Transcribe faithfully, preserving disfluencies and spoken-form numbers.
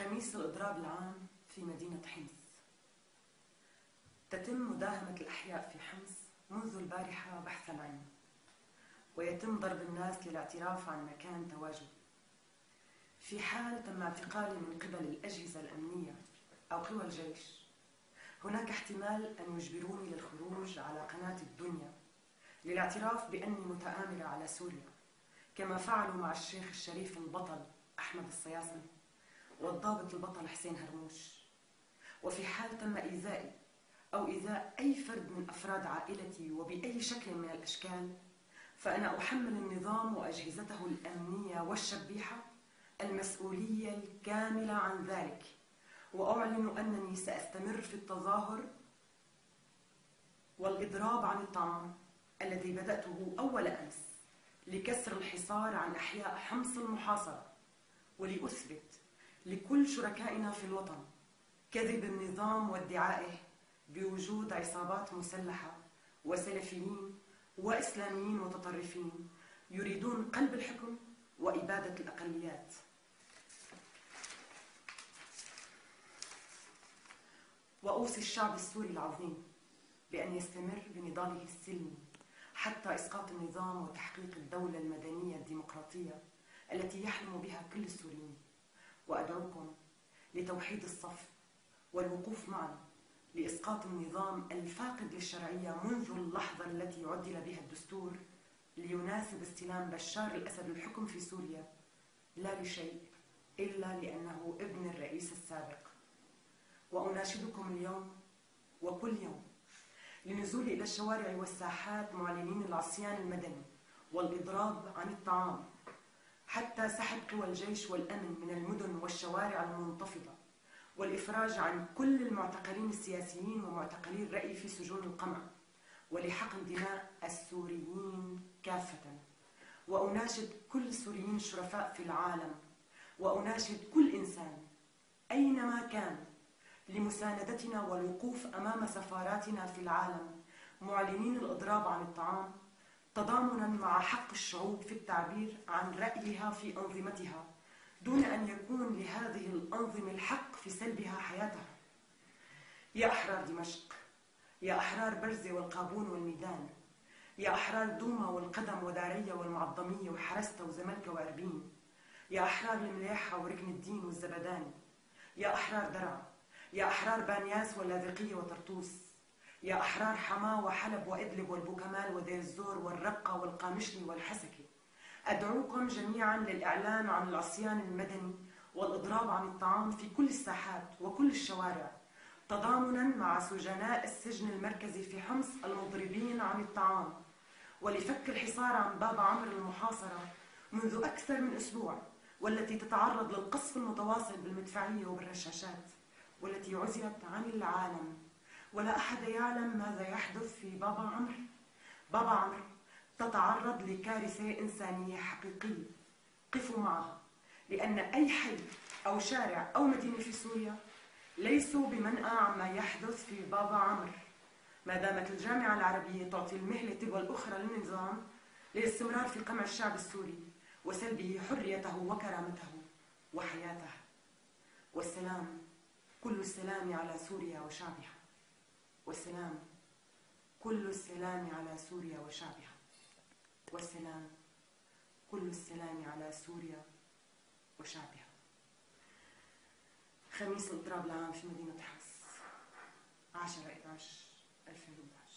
خميس الإضراب العام في مدينة حمص. تتم مداهمة الأحياء في حمص منذ البارحة بحثاً عنه، ويتم ضرب الناس للاعتراف عن مكان تواجده. في حال تم اعتقالي من قبل الأجهزة الأمنية أو قوى الجيش، هناك احتمال أن يجبروني للخروج على قناة الدنيا للاعتراف بأني متآمرة على سوريا، كما فعلوا مع الشيخ الشريف البطل أحمد الصياصي والضابط البطل حسين هرموش. وفي حال تم إيذائي أو إيذاء أي فرد من أفراد عائلتي وبأي شكل من الأشكال، فأنا أحمل النظام وأجهزته الأمنية والشبيحة المسؤولية الكاملة عن ذلك، وأعلن أنني سأستمر في التظاهر والإضراب عن الطعام الذي بدأته أول أمس لكسر الحصار عن أحياء حمص المحاصرة، ولأثبت لكل شركائنا في الوطن كذب النظام وادعائه بوجود عصابات مسلحة وسلفيين وإسلاميين متطرفين يريدون قلب الحكم وإبادة الأقليات. وأوصي الشعب السوري العظيم بأن يستمر بنضاله السلمي حتى إسقاط النظام وتحقيق الدولة المدنية الديمقراطية التي يحلم بها كل السوريين. وأدعوكم لتوحيد الصف والوقوف معا لإسقاط النظام الفاقد للشرعية منذ اللحظة التي عدل بها الدستور ليناسب استلام بشار الأسد الحكم في سوريا، لا لشيء إلا لأنه ابن الرئيس السابق. وأناشدكم اليوم وكل يوم للنزول إلى الشوارع والساحات معلنين العصيان المدني والإضراب عن الطعام، حتى سحب قوى الجيش والأمن من المدن والشوارع المنتفضة، والإفراج عن كل المعتقلين السياسيين ومعتقلي الرأي في سجون القمع، ولحقن دماء السوريين كافة. وأناشد كل السوريين الشرفاء في العالم، وأناشد كل إنسان أينما كان لمساندتنا والوقوف أمام سفاراتنا في العالم معلنين الإضراب عن الطعام، تضامنا مع حق الشعوب في التعبير عن رأيها في أنظمتها دون أن يكون لهذه الأنظمة الحق في سلبها حياتها. يا أحرار دمشق، يا أحرار برزة والقابون والميدان، يا أحرار دوما والقدم ودارية والمعظمية وحرستة وزملكة وأربين، يا أحرار المليحة وركن الدين والزبداني، يا أحرار درعا، يا أحرار بانياس واللاذقية وطرطوس، يا أحرار حماة وحلب وإدلب والبوكمال ودير الزور والرقة والقامشلي والحسكة، أدعوكم جميعا للإعلان عن العصيان المدني والإضراب عن الطعام في كل الساحات وكل الشوارع، تضامنا مع سجناء السجن المركزي في حمص المضربين عن الطعام، ولفك الحصار عن باب عمرو المحاصرة منذ أكثر من أسبوع، والتي تتعرض للقصف المتواصل بالمدفعية وبالرشاشات، والتي عزلت عن العالم، ولا أحد يعلم ماذا يحدث في بابا عمرو. بابا عمرو تتعرض لكارثة إنسانية حقيقية، قفوا معها، لأن أي حي أو شارع أو مدينة في سوريا ليسوا بمنأى عما يحدث في بابا عمرو، ما دامت الجامعة العربية تعطي المهلة والأخرى للنظام للاستمرار في قمع الشعب السوري وسلبه حريته وكرامته وحياته. والسلام كل السلام على سوريا وشعبها، والسلام كل السلام على سوريا وشعبها، والسلام كل السلام على سوريا وشعبها. خميس الإضراب العام في مدينة حمص، عشرة إحدى عشر ألفين وأحد عشر.